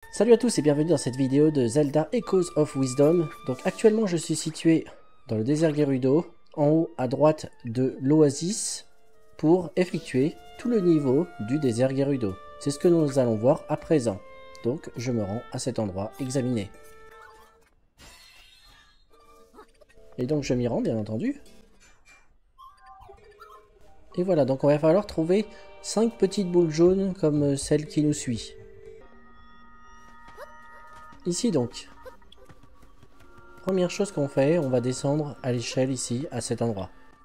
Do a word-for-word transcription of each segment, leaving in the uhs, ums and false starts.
Salut à tous et bienvenue dans cette vidéo de Zelda Echoes of Wisdom. Donc actuellement je suis situé dans le désert Gerudo, en haut à droite de l'oasis, pour effectuer tout le niveau du désert Gerudo. C'est ce que nous allons voir à présent. Donc je me rends à cet endroit examiné. Et donc je m'y rends bien entendu. Et voilà, donc on va falloir trouver cinq petites boules jaunes comme celle qui nous suit. Ici donc, première chose qu'on fait, on va descendre à l'échelle ici, à cet endroit.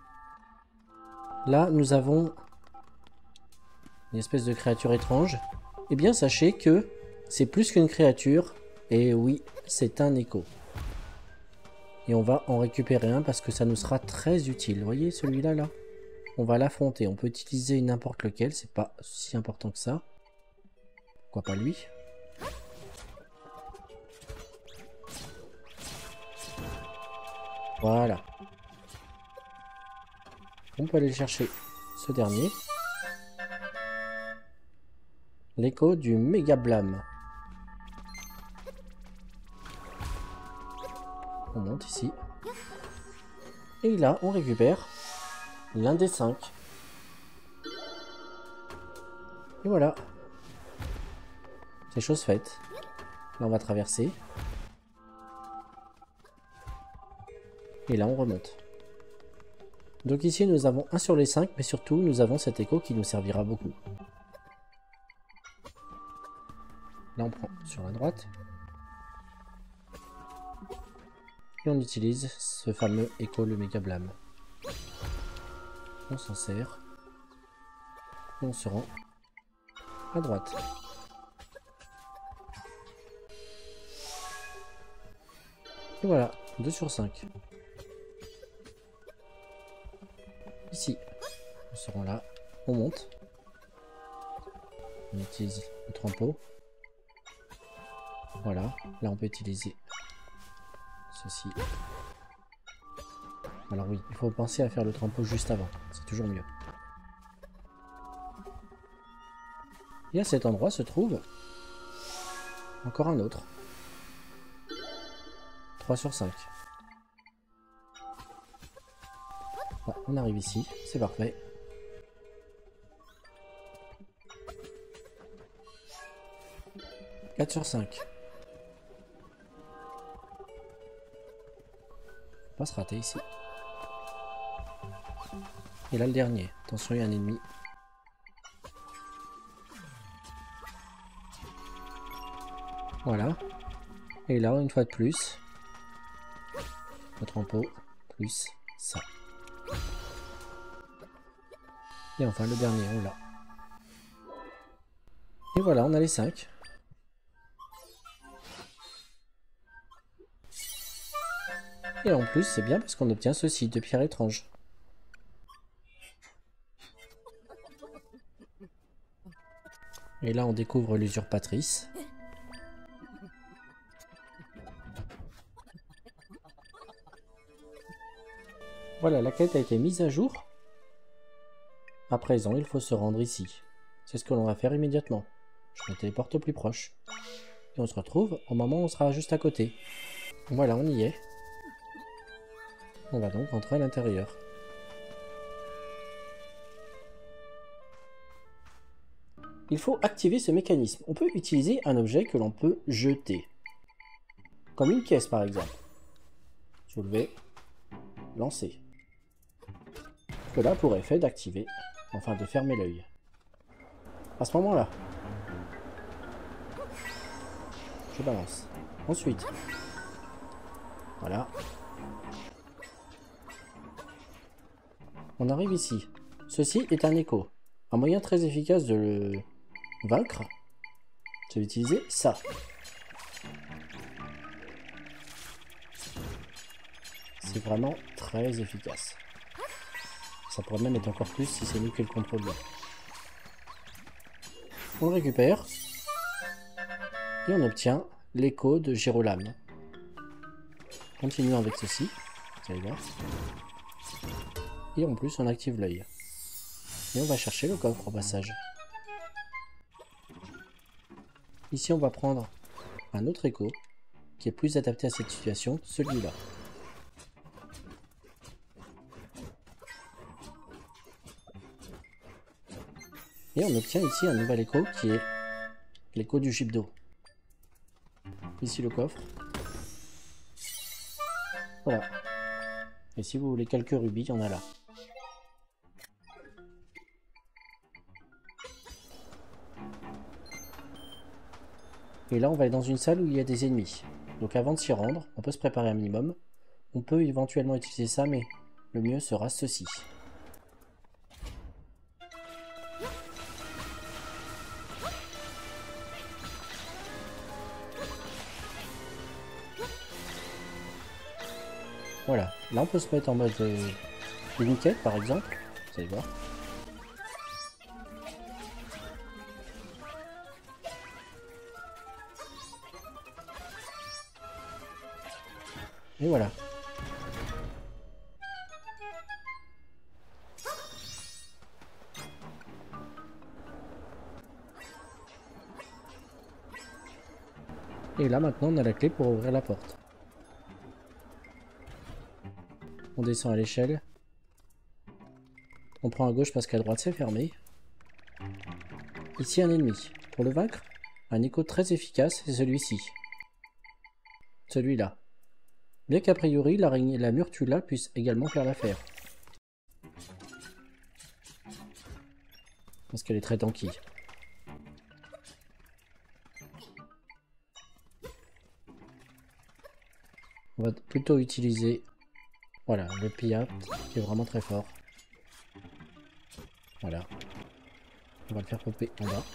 Là, nous avons une espèce de créature étrange. Eh bien, sachez que c'est plus qu'une créature, et oui, c'est un écho. Et on va en récupérer un parce que ça nous sera très utile. Vous voyez celui-là, là, on va l'affronter. On peut utiliser n'importe lequel, c'est pas si important que ça. Pourquoi pas lui ? Voilà. On peut aller chercher ce dernier. L'écho du méga blâme. On monte ici. Et là, on récupère l'un des cinq. Et voilà. C'est chose faite. Là, on va traverser. Et là, on remonte. Donc ici, nous avons un sur les cinq, mais surtout, nous avons cet écho qui nous servira beaucoup. Là, on prend sur la droite. Et on utilise ce fameux écho, le méga blâme. On s'en sert. Et on se rend à droite. Et voilà, deux sur cinq. Ici, on se rend là, on monte, on utilise le trempeau, voilà, là on peut utiliser ceci. Alors oui, il faut penser à faire le trempeau juste avant, c'est toujours mieux. Et à cet endroit se trouve encore un autre, trois sur cinq. Ouais, on arrive ici, c'est parfait. quatre sur cinq. Faut pas se rater ici. Et là le dernier. Attention, il y a un ennemi. Voilà. Et là, une fois de plus, le trempeau, plus ça. Et enfin le dernier, on l'a. Et voilà, on a les cinq. Et en plus, c'est bien parce qu'on obtient ceci de pierre étrange. Et là, on découvre l'usurpatrice. Voilà, la quête a été mise à jour. À présent, il faut se rendre ici. C'est ce que l'on va faire immédiatement. Je me téléporte au plus proche. Et on se retrouve au moment où on sera juste à côté. Voilà, on y est. On va donc rentrer à l'intérieur. Il faut activer ce mécanisme. On peut utiliser un objet que l'on peut jeter. Comme une caisse par exemple. Soulever. Lancer. Cela a pour effet d'activer, enfin de fermer l'œil. À ce moment-là, je balance. Ensuite, voilà. On arrive ici. Ceci est un écho. Un moyen très efficace de le vaincre, c'est d'utiliser ça. C'est vraiment très efficace. Ça pourrait même être encore plus si c'est nous qui le contrôlons. On le récupère. Et on obtient l'écho de Gérolame. Continuons avec ceci. Vous allez voir. Et en plus on active l'œil. Et on va chercher le coffre au passage. Ici on va prendre un autre écho qui est plus adapté à cette situation, celui-là. Et on obtient ici un nouvel écho qui est l'écho du gype d'eau. Ici le coffre. Voilà. Et si vous voulez quelques rubis, il y en a là. Et là, on va aller dans une salle où il y a des ennemis. Donc avant de s'y rendre, on peut se préparer un minimum. On peut éventuellement utiliser ça, mais le mieux sera ceci. Voilà, là on peut se mettre en mode euh, nickel par exemple, vous allez voir. Et voilà. Et là maintenant on a la clé pour ouvrir la porte. On descend à l'échelle. On prend à gauche parce qu'à droite c'est fermé. Ici un ennemi. Pour le vaincre, un écho très efficace, c'est celui-ci. Celui-là. Bien qu'a priori, l'araignée, la Murtula puisse également faire l'affaire. Parce qu'elle est très tanky. On va plutôt utiliser... Voilà, le Piat, qui est vraiment très fort. Voilà. On va le faire popper en bas.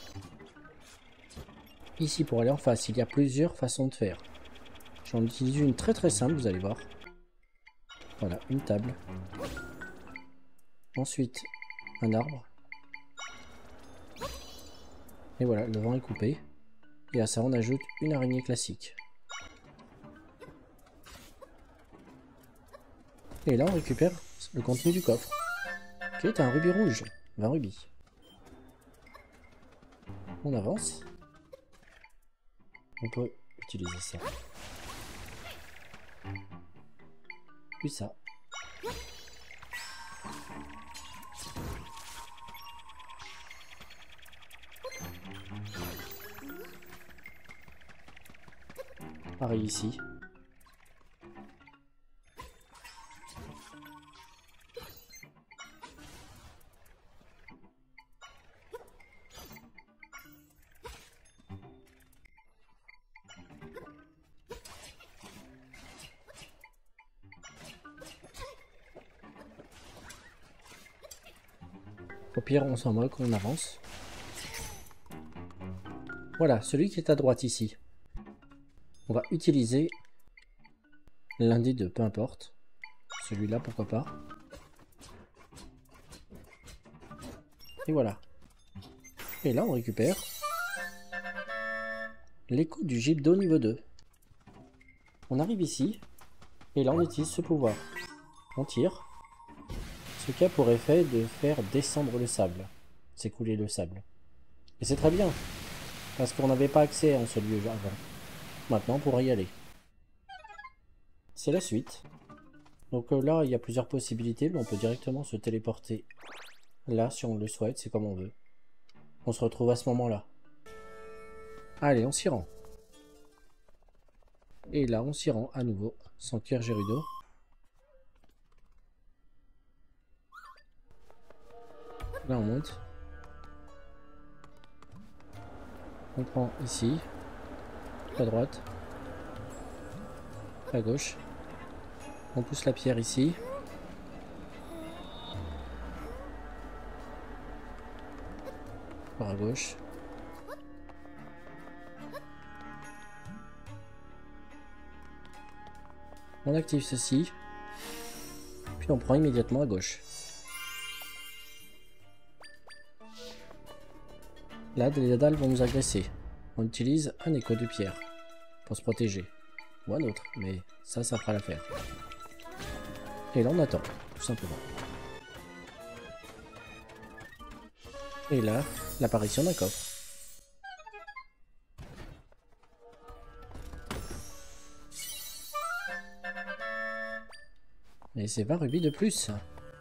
Ici, pour aller en face, il y a plusieurs façons de faire. J'en utilise une très très simple, vous allez voir. Voilà, une table. Ensuite, un arbre. Et voilà, le vent est coupé. Et à ça, on ajoute une araignée classique. Et là, on récupère le contenu du coffre, qui est un rubis rouge. vingt rubis. On avance. On peut utiliser ça. Puis ça. Pareil ici. Au pire, on s'en moque, on avance. Voilà, celui qui est à droite ici. On va utiliser l'un des deux, peu importe. Celui-là, pourquoi pas. Et voilà. Et là, on récupère l'écho du gype d'eau niveau deux. On arrive ici, et là, on utilise ce pouvoir. On tire. Ce qui a pour effet de faire descendre le sable. S'écouler le sable. Et c'est très bien. Parce qu'on n'avait pas accès à ce lieu avant. Maintenant, on pourra y aller. C'est la suite. Donc euh, là, il y a plusieurs possibilités, mais on peut directement se téléporter là si on le souhaite, c'est comme on veut. On se retrouve à ce moment-là. Allez, on s'y rend. Et là, on s'y rend à nouveau, sans Kier Gerudo. Là, on monte. On prend ici, à droite, à gauche. On pousse la pierre ici. Par à gauche. On active ceci. Puis on prend immédiatement à gauche. Là, les dalles vont nous agresser. On utilise un écho de pierre pour se protéger. Ou un autre, mais ça, ça fera l'affaire. Et là, on attend, tout simplement. Et là, l'apparition d'un coffre. Et c'est vingt rubis de plus.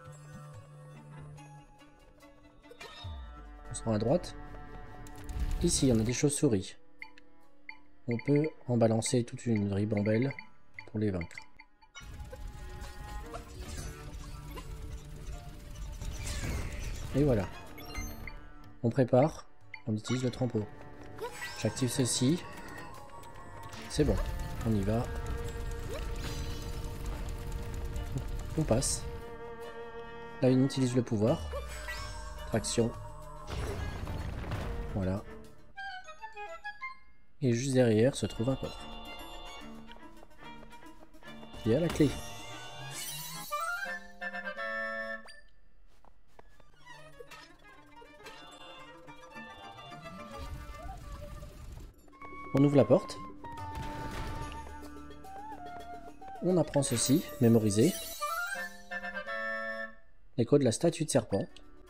On se rend à droite. Ici, on a des chauves-souris. On peut en balancer toute une ribambelle pour les vaincre. Et voilà. On prépare. On utilise le trempeau. J'active ceci. C'est bon. On y va. On passe. Là, on utilise le pouvoir. Traction. Voilà. Et juste derrière se trouve un coffre. Il y a la clé. On ouvre la porte. On apprend ceci, mémoriser. L'écho de la statue de serpent.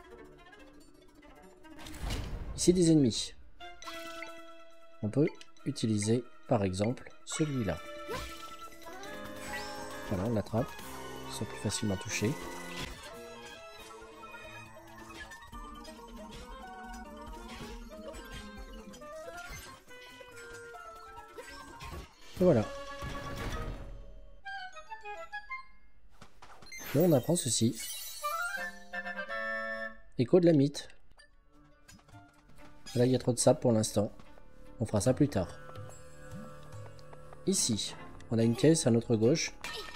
Ici des ennemis. On peut utiliser par exemple celui-là. Voilà, on l'attrape. Ils sont plus facilement touchés. Et voilà. Là, on apprend ceci. Écho de la mythe. Là, il y a trop de sable pour l'instant. On fera ça plus tard. Ici, on a une caisse à notre gauche.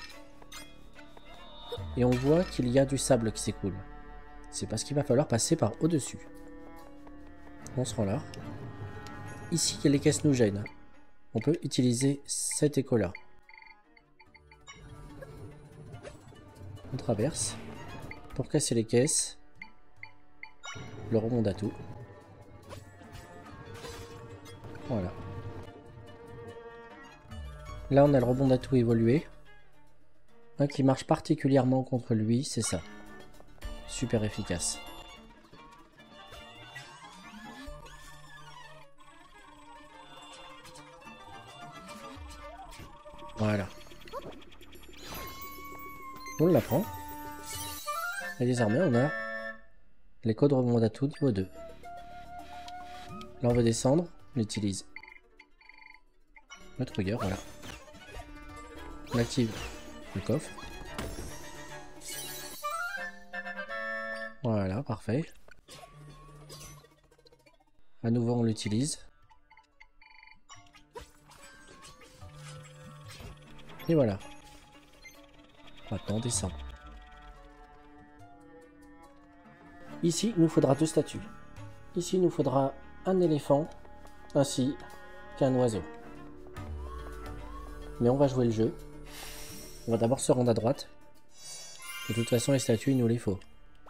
Et on voit qu'il y a du sable qui s'écoule. C'est parce qu'il va falloir passer par au-dessus. On se rend là. Ici, les caisses nous gênent. On peut utiliser cet écho-là. On traverse. Pour casser les caisses. Le rebond d'atout. Voilà. Là, on a le rebond d'atout évolué. Un qui marche particulièrement contre lui, c'est ça. Super efficace. Voilà. On l'apprend. Et désormais, on a l'écho de rebond d'atout niveau deux. Là, on veut descendre. On utilise le trigger, voilà. On active le coffre. Voilà, parfait. À nouveau, on l'utilise. Et voilà. Maintenant, on descend. Ici, il nous faudra deux statues. Ici, il nous faudra un éléphant ainsi qu'un oiseau. Mais on va jouer le jeu. On va d'abord se rendre à droite. De toute façon, les statues, il nous les faut.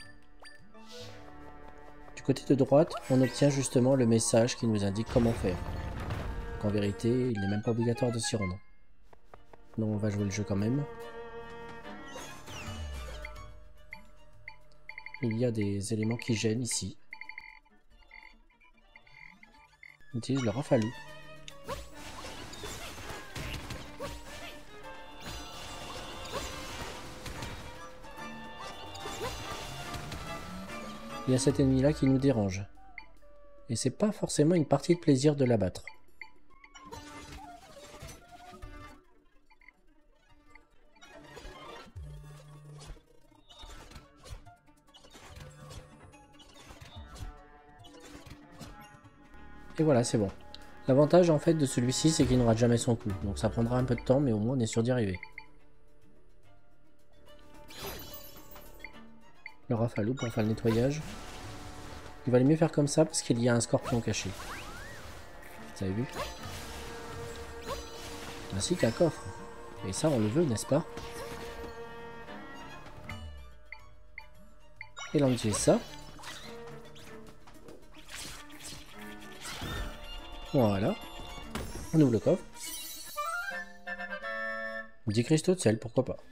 Du côté de droite, on obtient justement le message qui nous indique comment faire. Donc, en vérité, il n'est même pas obligatoire de s'y rendre. Donc on va jouer le jeu quand même. Il y a des éléments qui gênent ici. On utilise le rafalou. Il y a cet ennemi là qui nous dérange. Et c'est pas forcément une partie de plaisir de l'abattre. Et voilà, c'est bon. L'avantage en fait de celui-ci, c'est qu'il n'aura jamais son coup. Donc ça prendra un peu de temps, mais au moins on est sûr d'y arriver. Le rafalou pour faire le nettoyage. Il valait mieux faire comme ça parce qu'il y a un scorpion caché. Vous avez vu? Ainsi qu'un coffre. Et ça, on le veut, n'est-ce pas? Et là, on utilise ça. Voilà. On ouvre le coffre. dix cristaux de sel, pourquoi pas.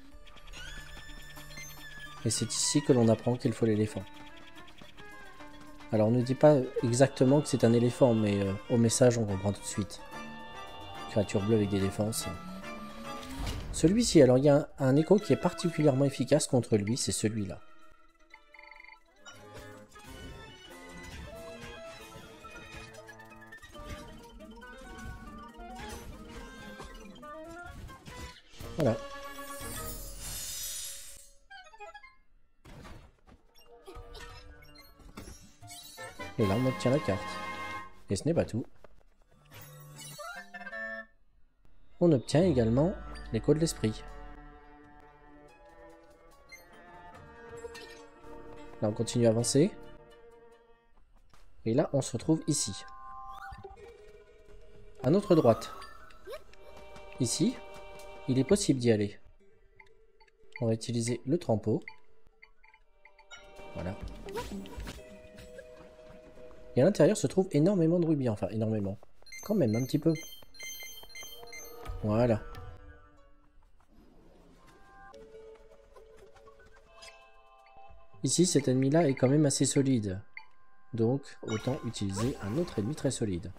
Et c'est ici que l'on apprend qu'il faut l'éléphant. Alors on ne dit pas exactement que c'est un éléphant, mais euh, au message on comprend tout de suite. Créature bleue avec des défenses. Celui-ci, alors il y a un, un écho qui est particulièrement efficace contre lui, c'est celui-là. Voilà. Et là on obtient la carte. Et ce n'est pas tout. On obtient également l'écho de l'esprit. Là on continue à avancer. Et là on se retrouve ici. À notre droite. Ici, il est possible d'y aller. On va utiliser le trempeau. Voilà. Et à l'intérieur se trouve énormément de rubis. Enfin, énormément. Quand même, un petit peu. Voilà. Ici, cet ennemi-là est quand même assez solide. Donc, autant utiliser un autre ennemi très solide.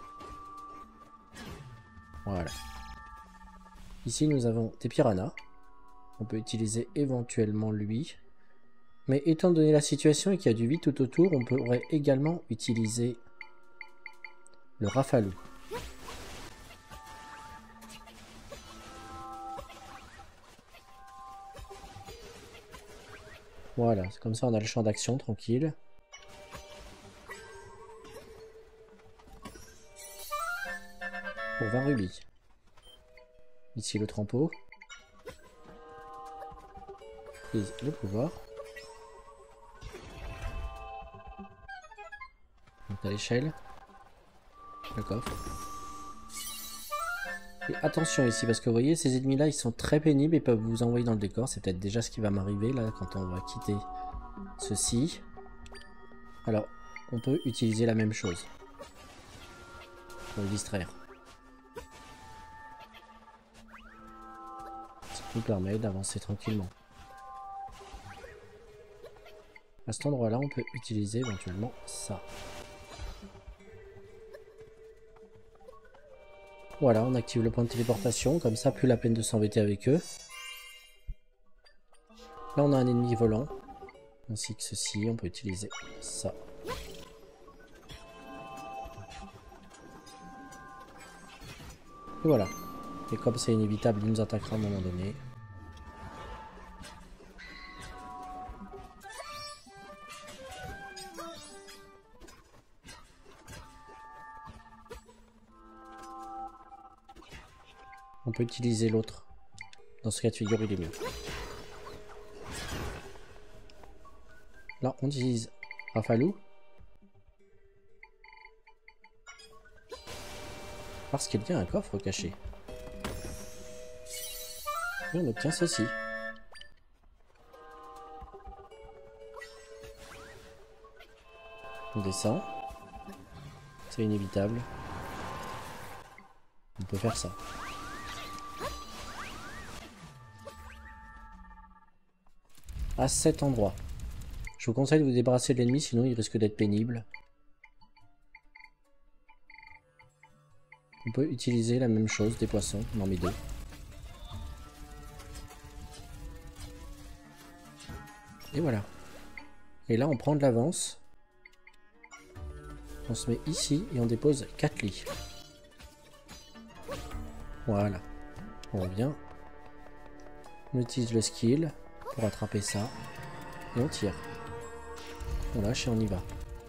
Voilà. Ici, nous avons des piranhas. On peut utiliser éventuellement lui. Mais étant donné la situation et qu'il y a du vide tout autour, on pourrait également utiliser le rafalou. Voilà, comme ça on a le champ d'action tranquille. Pour vingt rubis. Ici le trempeau. Et le pouvoir. Donc à l'échelle. Le coffre. Et attention ici, parce que vous voyez, ces ennemis-là, ils sont très pénibles et peuvent vous envoyer dans le décor. C'est peut-être déjà ce qui va m'arriver là, quand on va quitter ceci. Alors, on peut utiliser la même chose. Pour le distraire. Ça nous permet d'avancer tranquillement. À cet endroit-là, on peut utiliser éventuellement ça. Voilà, on active le point de téléportation, comme ça, plus la peine de s'embêter avec eux. Là, on a un ennemi volant, ainsi que ceci, on peut utiliser ça. Et voilà. Et comme c'est inévitable, il nous attaquera à un moment donné. On peut utiliser l'autre. Dans ce cas de figure, il est mieux. Là, on utilise Rafalou. Parce qu'il y a un coffre caché. Et on obtient ceci. On descend. C'est inévitable. On peut faire ça. À cet endroit. Je vous conseille de vous débarrasser de l'ennemi, sinon il risque d'être pénible. On peut utiliser la même chose, des poissons, on en met deux. Et voilà. Et là on prend de l'avance. On se met ici et on dépose quatre lits. Voilà. On revient. On utilise le skill pour attraper ça. Et on tire. On lâche et on y va.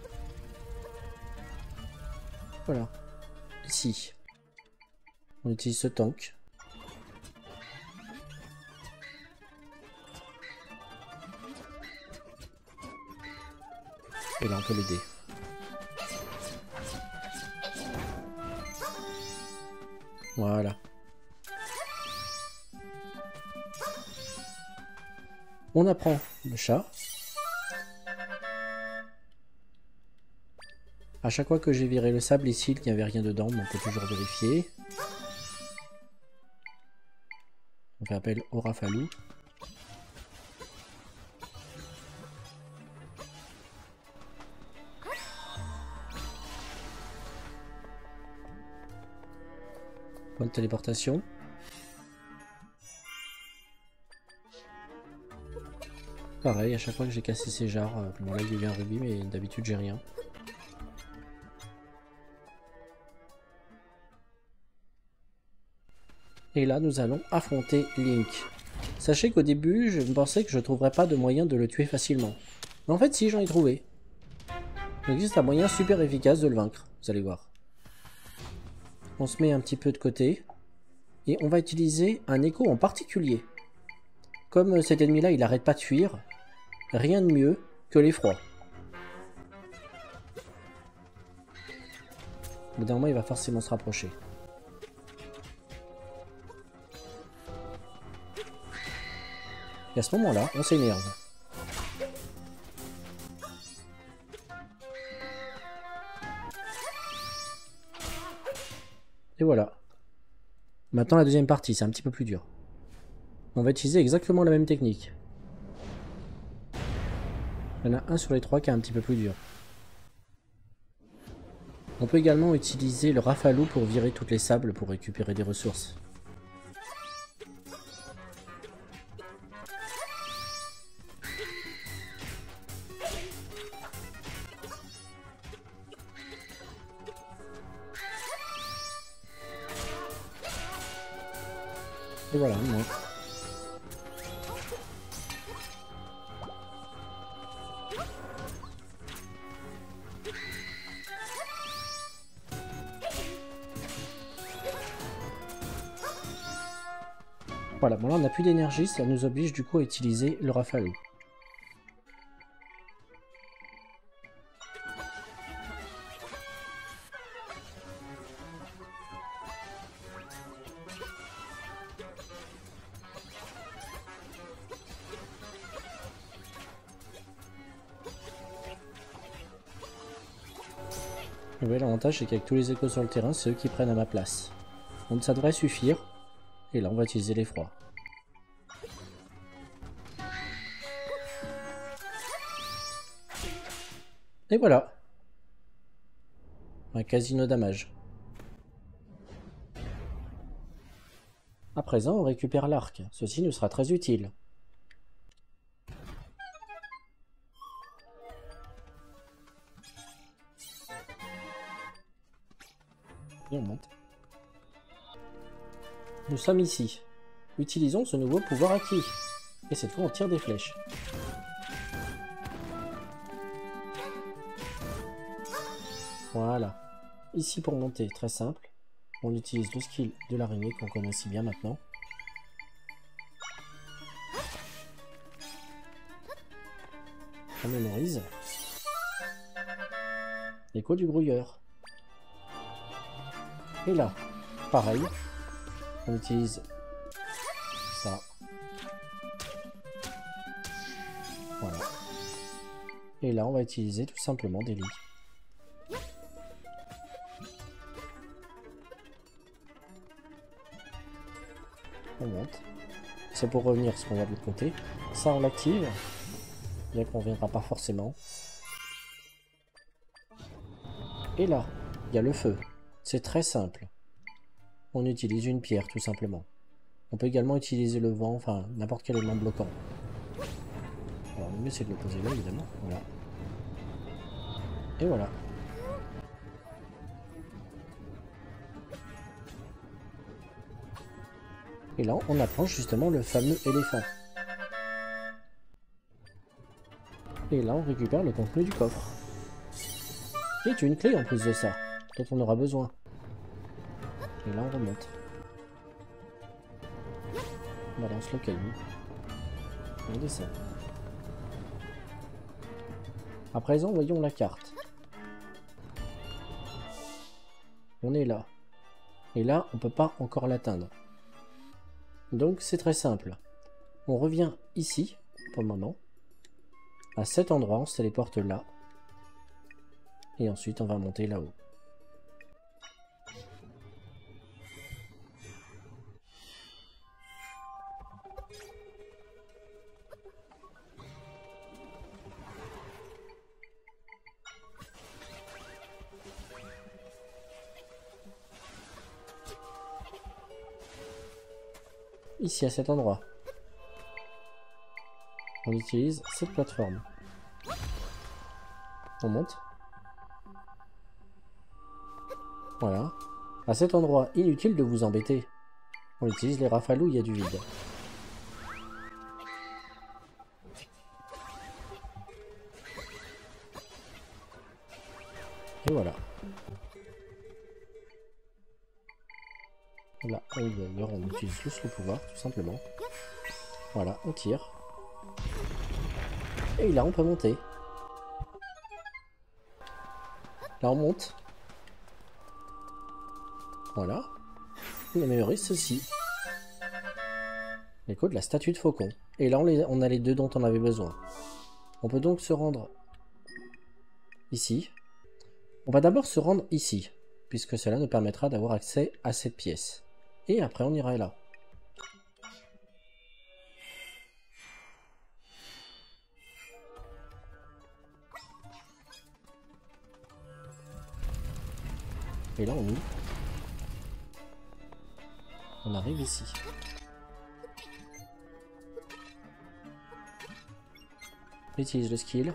Voilà. Ici. On utilise ce tank. Et là on peut l'aider. Voilà. On apprend le chat. À chaque fois que j'ai viré le sable ici, il n'y avait rien dedans, mais on peut toujours vérifier. On fait appel au Rafalou. Point de téléportation. Pareil, à chaque fois que j'ai cassé ces jarres, euh, bon là il y a eu un rubis, mais d'habitude j'ai rien. Et là, nous allons affronter Link. Sachez qu'au début, je pensais que je ne trouverais pas de moyen de le tuer facilement. Mais en fait, si, j'en ai trouvé. Il existe un moyen super efficace de le vaincre, vous allez voir. On se met un petit peu de côté. Et on va utiliser un écho en particulier. Comme cet ennemi-là, il n'arrête pas de fuir, rien de mieux que l'effroi. Au bout d'un moment, il va forcément se rapprocher. Et à ce moment-là, on s'énerve. Et voilà. Maintenant, la deuxième partie, c'est un petit peu plus dur. On va utiliser exactement la même technique. Il y en a un sur les trois qui est un petit peu plus dur. On peut également utiliser le rafalou pour virer toutes les sables pour récupérer des ressources. Et voilà, moi. Voilà, bon là on n'a plus d'énergie, ça nous oblige du coup à utiliser le rafalou. Et oui, l'avantage c'est qu'avec tous les échos sur le terrain, c'est eux qui prennent à ma place. Donc ça devrait suffire. Et là on va utiliser l'effroi. Et voilà. Un casino damage. À présent on récupère l'arc. Ceci nous sera très utile. Et on monte. Nous sommes ici. Utilisons ce nouveau pouvoir acquis. Et cette fois on tire des flèches. Voilà. Ici pour monter, très simple. On utilise le skill de l'araignée qu'on connaît si bien maintenant. On mémorise. L'écho du grouilleur. Et là, pareil. On utilise ça. Voilà. Et là, on va utiliser tout simplement des lits. On monte. C'est pour revenir ce qu'on voit de l'autre côté. Ça, on l'active. Bien qu'on ne reviendra pas forcément. Et là, il y a le feu. C'est très simple. On utilise une pierre, tout simplement. On peut également utiliser le vent, enfin, n'importe quel élément bloquant. Alors, le mieux, c'est de le poser là, évidemment. Voilà. Et voilà. Et là, on approche justement le fameux éléphant. Et là, on récupère le contenu du coffre. Et une clé en plus de ça, dont on aura besoin. Et là, on remonte. On balance le caillou. On descend. À présent, voyons la carte. On est là. Et là, on ne peut pas encore l'atteindre. Donc, c'est très simple. On revient ici, pour le moment. À cet endroit, on se téléporte là. Et ensuite, on va monter là-haut. Ici, à cet endroit. on utilise cette plateforme. On monte. Voilà. À cet endroit, inutile de vous embêter. On utilise les rafales où il y a du vide. Et voilà. Là, d'ailleurs, on utilise juste le pouvoir, tout simplement. Voilà, on tire. Et là, on peut monter. Là, on monte. Voilà. On a amélioré ceci. L'écho de la statue de faucon. Et là, on, les, on a les deux dont on avait besoin. On peut donc se rendre ici. On va d'abord se rendre ici, puisque cela nous permettra d'avoir accès à cette pièce. Et après, on ira là. Et là, on ouvre. On arrive ici. On utilise le skill.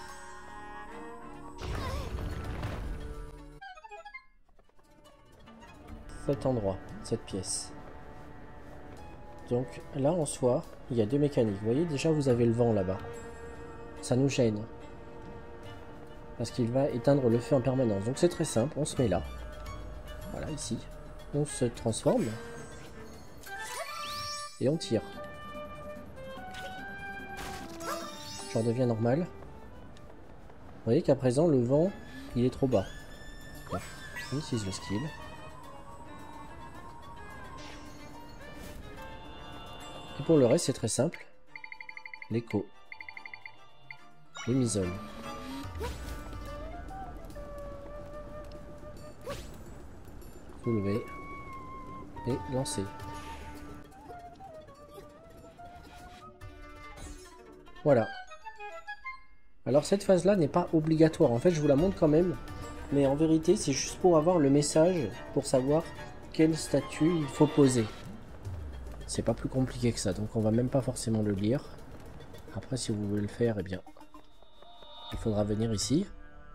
Cet endroit, cette pièce. Donc là en soi, il y a deux mécaniques. Vous voyez déjà vous avez le vent là-bas. Ça nous gêne. Parce qu'il va éteindre le feu en permanence. Donc c'est très simple, on se met là. Voilà, ici. On se transforme. Et on tire. Je redeviens normal. Vous voyez qu'à présent le vent, il est trop bas. Là. On utilise le skill. Et pour le reste, c'est très simple. L'écho. L'émisole. Soulever. Et lancer. Voilà. Alors cette phase-là n'est pas obligatoire. En fait, je vous la montre quand même. Mais en vérité, c'est juste pour avoir le message, pour savoir quelle statue il faut poser. C'est pas plus compliqué que ça, donc on va même pas forcément le lire. Après, si vous voulez le faire, eh bien, il faudra venir ici.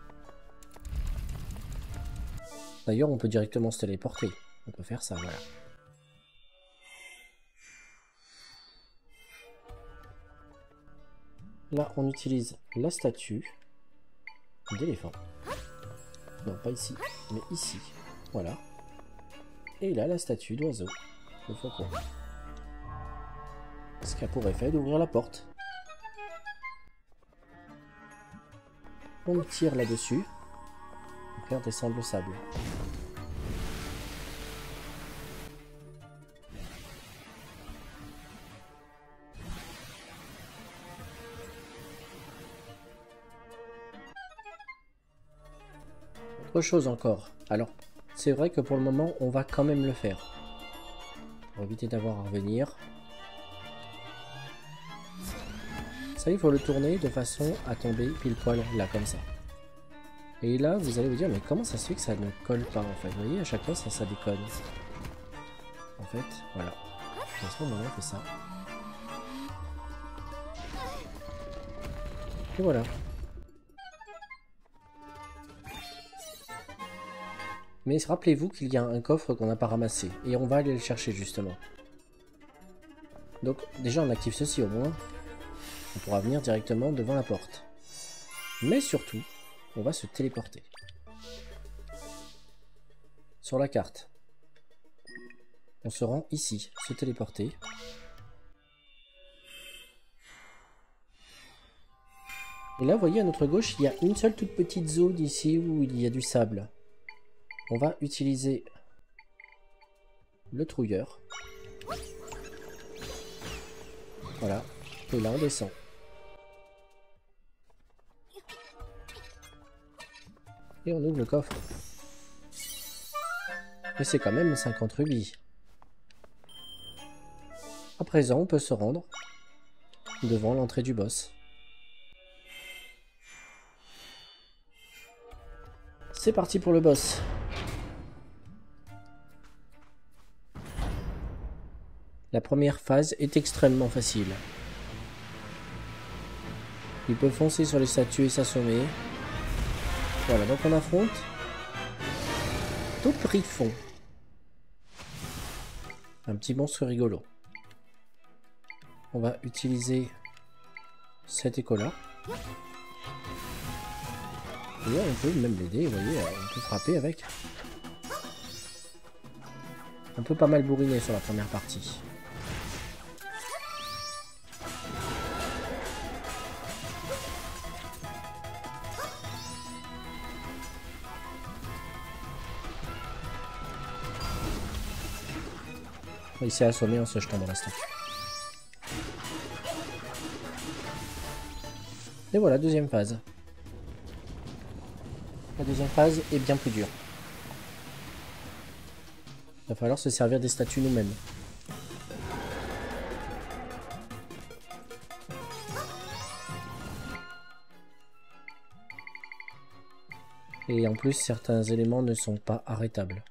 D'ailleurs, on peut directement se téléporter. On peut faire ça, voilà. Là, on utilise la statue d'éléphant. Non, pas ici, mais ici. Voilà. Et là, la statue d'oiseau. Le faucon. Ce qui a pour effet d'ouvrir la porte. On tire là-dessus pour faire descendre le sable. Autre chose encore. Alors, c'est vrai que pour le moment, on va quand même le faire. Pour éviter d'avoir à revenir. Ça, il faut le tourner de façon à tomber pile poil là, comme ça. Et là, vous allez vous dire, mais comment ça se fait que ça ne colle pas, en fait? Vous voyez, à chaque fois, ça, ça déconne. En fait, voilà. À ce moment-là, on fait ça. Et voilà. Mais rappelez-vous qu'il y a un coffre qu'on n'a pas ramassé. Et on va aller le chercher, justement. Donc, déjà, on active ceci au moins. On pourra venir directement devant la porte. Mais surtout, on va se téléporter. Sur la carte. On se rend ici, se téléporter. Et là, vous voyez, à notre gauche, il y a une seule toute petite zone ici où il y a du sable. On va utiliser le trouilleur. Voilà. Et là, on descend. Et on ouvre le coffre. Et c'est quand même cinquante rubis. À présent, on peut se rendre devant l'entrée du boss. C'est parti pour le boss. La première phase est extrêmement facile. Il peut foncer sur les statues et s'assommer. Voilà, donc on affronte Tauprifon. Un petit monstre rigolo. On va utiliser cet écho-là. Et on peut même l'aider, vous voyez, on peut frapper avec. On peut pas mal bourriner sur la première partie. Il s'est assommé en se jetant dans la statue. Et voilà, deuxième phase. La deuxième phase est bien plus dure. Il va falloir se servir des statues nous-mêmes. Et en plus, certains éléments ne sont pas arrêtables.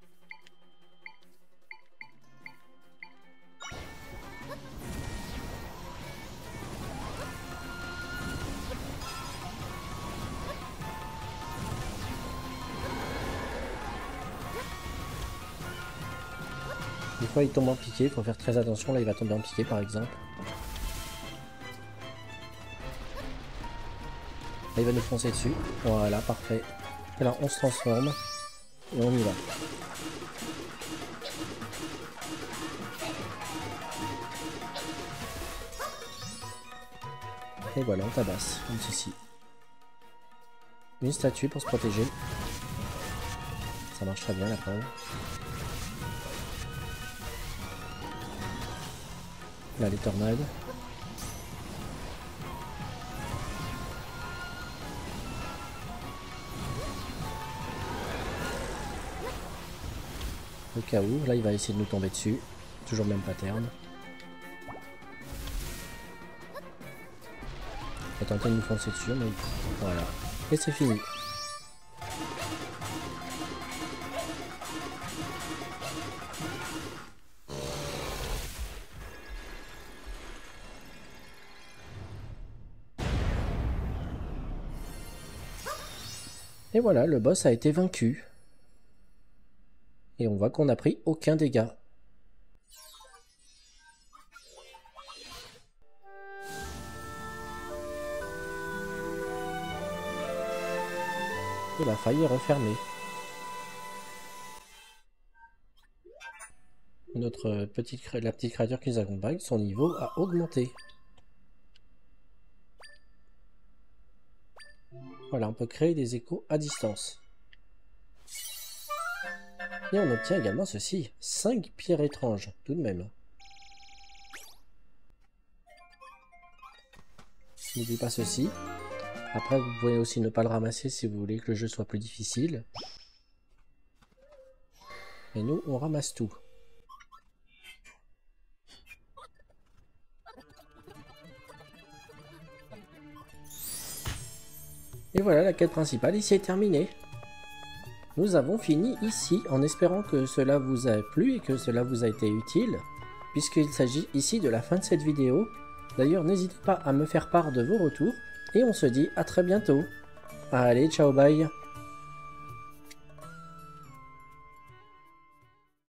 Des fois il tombe en piqué, il faut faire très attention, là il va tomber en piqué par exemple. Là il va nous foncer dessus, voilà parfait. Et là on se transforme et on y va. Et voilà, on tabasse, comme ceci. Une statue pour se protéger. Ça marche très bien la preuve. Là les tornades. Au cas où, là il va essayer de nous tomber dessus. Toujours le même pattern. Il va tenter de nous foncer dessus, mais voilà. Et c'est fini. Et voilà, le boss a été vaincu. Et on voit qu'on n'a pris aucun dégât. Et la faille est refermée. Notre petite, la petite créature qui nous accompagne, son niveau a augmenté. Voilà, on peut créer des échos à distance. Et on obtient également ceci, cinq pierres étranges, tout de même. N'oubliez pas ceci. Après, vous pouvez aussi ne pas le ramasser si vous voulez que le jeu soit plus difficile. Et nous, on ramasse tout. Et voilà, la quête principale ici est terminée. Nous avons fini ici, en espérant que cela vous a plu et que cela vous a été utile, puisqu'il s'agit ici de la fin de cette vidéo. D'ailleurs, n'hésitez pas à me faire part de vos retours, et on se dit à très bientôt. Allez, ciao, bye.